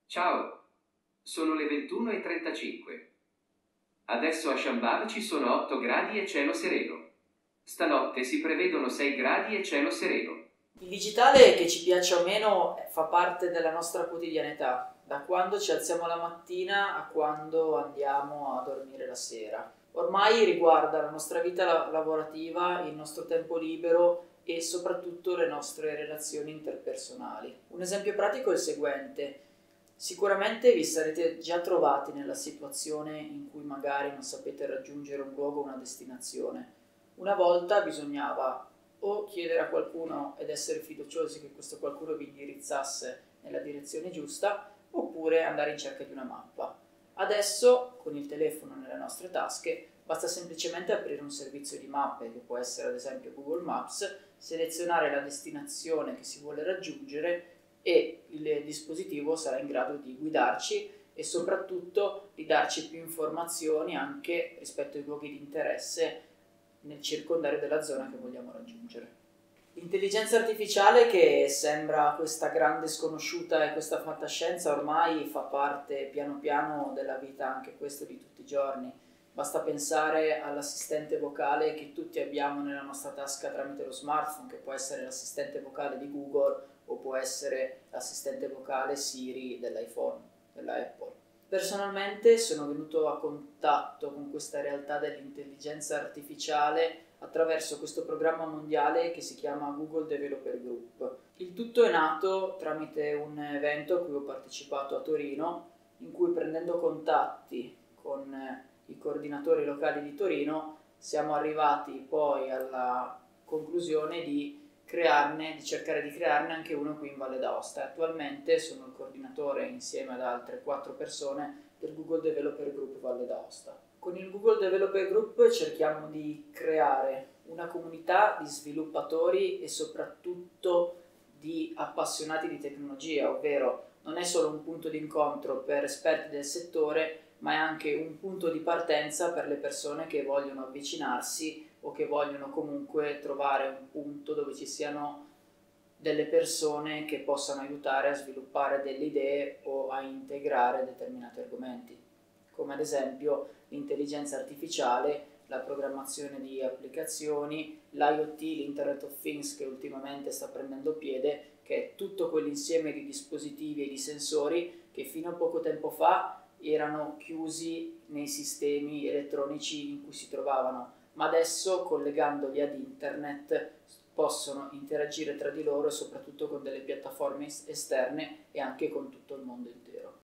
Ciao, sono le 21:35. Adesso a Shambhala ci sono 8 gradi e cielo sereno. Stanotte si prevedono 6 gradi e cielo sereno. Il digitale, che ci piaccia o meno, fa parte della nostra quotidianità, da quando ci alziamo la mattina a quando andiamo a dormire la sera. Ormai riguarda la nostra vita lavorativa, il nostro tempo libero e soprattutto le nostre relazioni interpersonali. Un esempio pratico è il seguente. Sicuramente vi sarete già trovati nella situazione in cui magari non sapete raggiungere un luogo o una destinazione. Una volta bisognava o chiedere a qualcuno ed essere fiduciosi che questo qualcuno vi indirizzasse nella direzione giusta, oppure andare in cerca di una mappa. Adesso, con il telefono nelle nostre tasche, basta semplicemente aprire un servizio di mappe, che può essere ad esempio Google Maps, selezionare la destinazione che si vuole raggiungere e il dispositivo sarà in grado di guidarci e soprattutto di darci più informazioni anche rispetto ai luoghi di interesse nel circondario della zona che vogliamo raggiungere. L'intelligenza artificiale, che sembra questa grande sconosciuta e questa fantascienza, ormai fa parte piano piano della vita anche questo di tutti i giorni. Basta pensare all'assistente vocale che tutti abbiamo nella nostra tasca tramite lo smartphone, che può essere l'assistente vocale di Google o può essere l'assistente vocale Siri dell'iPhone, della Apple. Personalmente sono venuto a contatto con questa realtà dell'intelligenza artificiale attraverso questo programma mondiale che si chiama Google Developer Group. Il tutto è nato tramite un evento a cui ho partecipato a Torino, in cui, prendendo contatti con i coordinatori locali di Torino, siamo arrivati poi alla conclusione di cercare di crearne anche uno qui in Valle d'Aosta. Attualmente sono il coordinatore, insieme ad altre 4 persone, del Google Developer Group Valle d'Aosta. Con il Google Developer Group cerchiamo di creare una comunità di sviluppatori e soprattutto di appassionati di tecnologia, ovvero non è solo un punto di incontro per esperti del settore, ma è anche un punto di partenza per le persone che vogliono avvicinarsi o che vogliono comunque trovare un punto dove ci siano delle persone che possano aiutare a sviluppare delle idee o a integrare determinati argomenti, come ad esempio l'intelligenza artificiale, la programmazione di applicazioni, l'IoT, l'Internet of Things, che ultimamente sta prendendo piede, che è tutto quell'insieme di dispositivi e di sensori che fino a poco tempo fa erano chiusi nei sistemi elettronici in cui si trovavano, ma adesso, collegandoli ad internet, possono interagire tra di loro e soprattutto con delle piattaforme esterne e anche con tutto il mondo intero.